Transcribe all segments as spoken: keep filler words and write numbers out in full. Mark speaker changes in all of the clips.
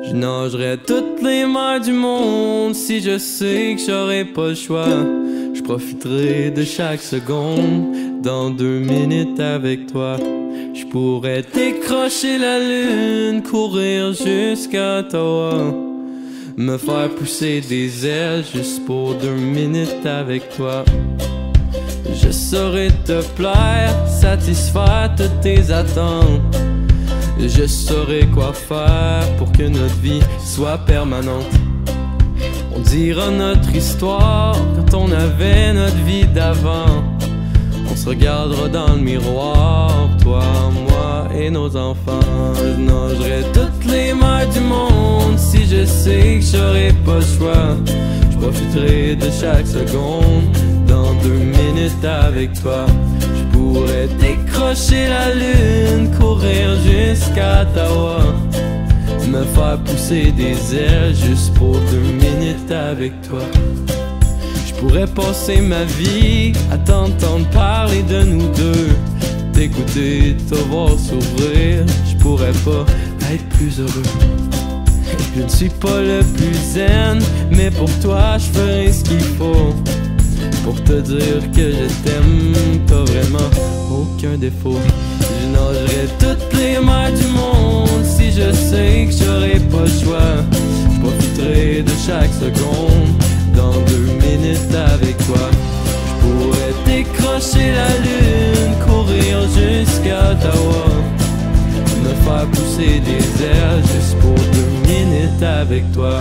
Speaker 1: Je nagerais toutes les mers du monde si je sais que j'aurais pas le choix. Je profiterai de chaque seconde dans deux minutes avec toi. Je pourrais décrocher la lune, courir jusqu'à Ottawa, me faire pousser des ailes juste pour deux minutes avec toi. Je saurais te plaire, satisfaire toutes tes attentes. Je saurais quoi faire pour que notre vie soit permanente. On dira notre histoire quand on avait notre vie d'avant. On se regardera dans le miroir, toi, moi et nos enfants. Je nagerai toutes les mers du monde si je sais que j'aurai pas le choix. Je profiterai de chaque seconde dans deux minutes avec toi. Je pourrais décrocher la lune, courir jusqu'à Ottawa, me faire pousser des ailes juste pour deux minutes avec toi. Je pourrais passer ma vie à t'entendre parler de nous deux, t'écouter, te voir sourire. Je pourrais pas être plus heureux. Je ne suis pas le plus zen, mais pour toi je ferai ce qu'il faut pour te dire que je t'aime, t'as vraiment aucun défaut. Je nagerai toutes les mers du monde si je sais que j'aurai pas le choix. Je profiterai de chaque seconde dans deux minutes avec toi. Je pourrais décrocher la lune, courir jusqu'à Ottawa, me faire pousser des ailes juste pour deux minutes avec toi.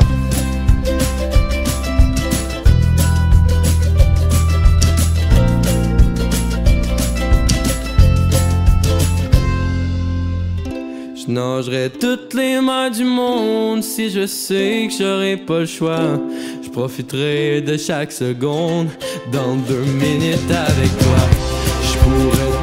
Speaker 1: Je nagerai toutes les mers du monde si je sais que j'aurai pas le choix. Je profiterai de chaque seconde dans deux minutes avec toi. Je pourrais